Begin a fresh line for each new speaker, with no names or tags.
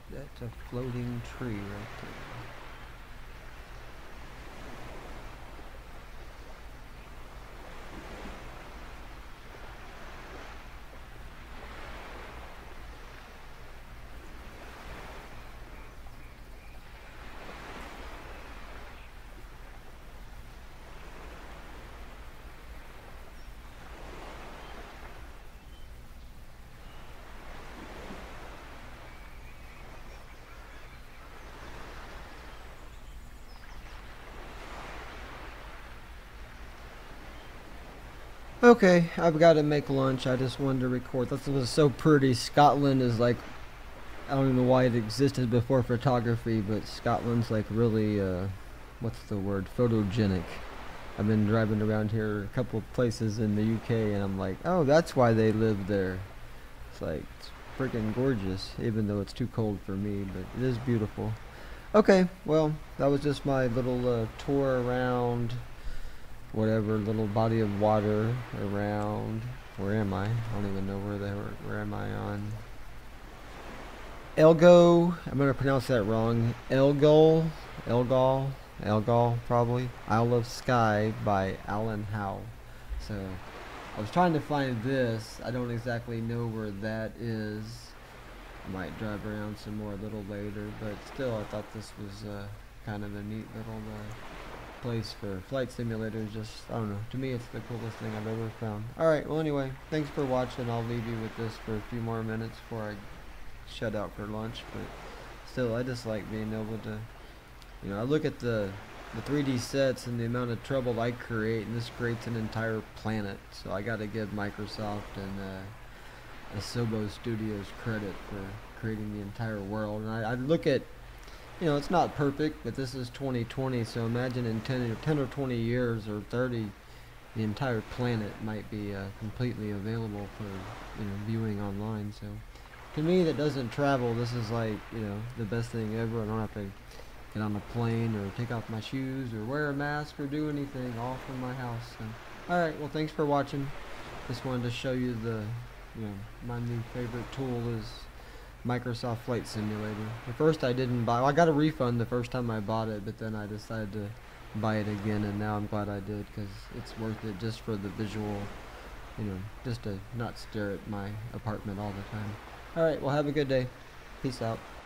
That's a floating tree right there. Okay, I've got to make lunch. I just wanted to record. This was so pretty. Scotland is like, I don't even know why it existed before photography, but Scotland's like really, what's the word? Photogenic. I've been driving around here a couple of places in the UK, and I'm like, oh, that's why they live there. It's like, it's freaking gorgeous, even though it's too cold for me, but it is beautiful. Okay, well, that was just my little tour around whatever little body of water around. Where am I? I don't even know where am I on. Elgo, I'm gonna pronounce that wrong. Elgol, probably. Isle of Skye by Alan Howe. So I was trying to find this. I don't exactly know where that is. I might drive around some more a little later, but still, I thought this was kind of a neat little place for flight simulators. Just, I don't know, to me it's the coolest thing I've ever found. Alright, well anyway, thanks for watching. I'll leave you with this for a few more minutes before I shut out for lunch, but still, I just like being able to, I look at the 3D sets and the amount of trouble I create, and this creates an entire planet, so I gotta give Microsoft and Asobo Studios credit for creating the entire world. And I look at, it's not perfect, but this is 2020, so imagine in 10 or 20 years or 30, the entire planet might be completely available for, viewing online. So to me that doesn't travel, this is like, the best thing ever. I don't have to get on a plane or take off my shoes or wear a mask or do anything, all from my house. So, alright, well thanks for watching. Just wanted to show you my new favorite tool is Microsoft Flight Simulator. At first I didn't buy, well, I got a refund the first time I bought it, but then I decided to buy it again, and now I'm glad I did, because it's worth it just for the visual, just to not stare at my apartment all the time. Alright, well have a good day. Peace out.